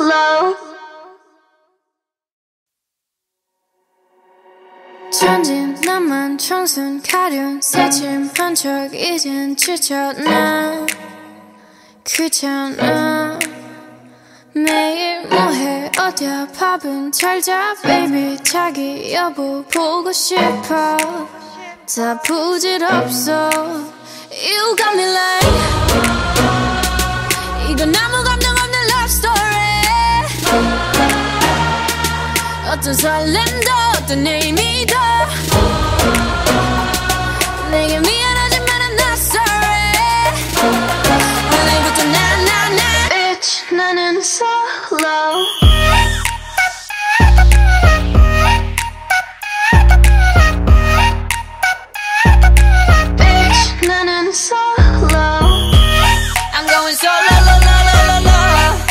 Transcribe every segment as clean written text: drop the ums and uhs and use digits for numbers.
slow. 천진 나만 청순 가련 새침한 척 이젠 지쳤나 귀찮아 매일 뭐해 어디야 밥은 잘자 baby 자기 여보 보고 싶어 다 부질없어 You got me like 이건 아무 감정 없는 love story 어떤 설렘도 어떤 의미도 내게 미안하지만 I'm not sorry 오늘부터 나 Bitch 나는 solo Bitch 나는 solo I'm going solo la la la la la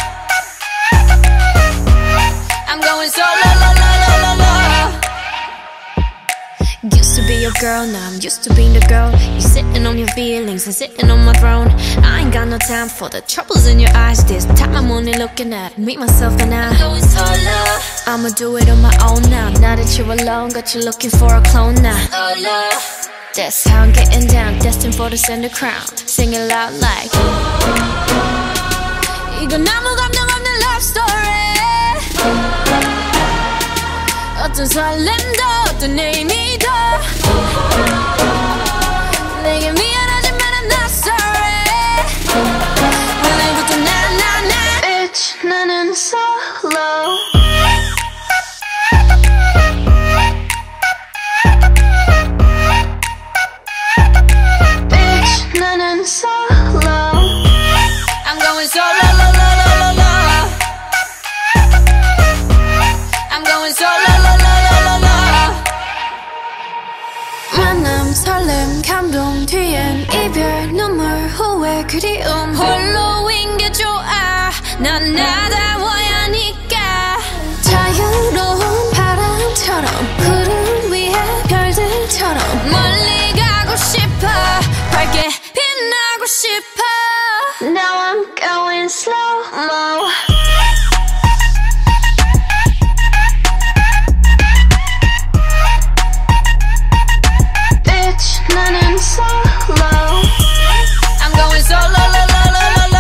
I'm going solo la la la la la Used to be your girl, now I'm used to being the girl. You sitting on your feelings and sitting on my throne. I ain't got no time for the troubles in your eyes. This time I'm only looking at me, myself and I. I'ma do it on my own now. Now that you're alone, got you looking for a clone now. That's how I'm getting down, destined for the center crown. Sing it loud like 이건 아무 감정 없는 love story 어떤 설렘도 어떤 의미도 내게 미안하지만 I'm not sorry 오늘부터 나 Bitch 나는 solo Bitch 나는 solo I'm going solo la la la la la I'm going solo la la la la la 만남 설렘 감동 뒤엔 이별 눈물 후회 그리움 홀로인 게 좋아 난 나다워야 하니까 자유로운 바람처럼 구름 위에 별들처럼 멀리 가고 싶어 밝게 빛나고 싶어 Now I'm going slow-mo Bitch 나는 solo I'm going solo la la la la la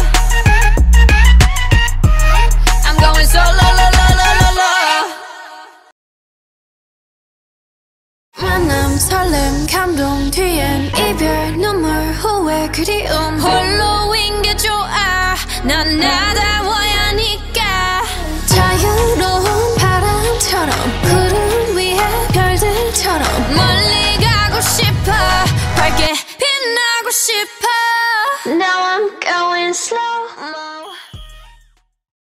I'm going solo la la la la la 만남 설렘 감동 뒤엔 이별 눈물 후회 그리움 홀로인 게 좋아 난 나다워야 하니까 자유로운 바람처럼 구름 위에 별들처럼 멀리 가고 싶어 밝게 빛나고 싶어 Now I'm going slow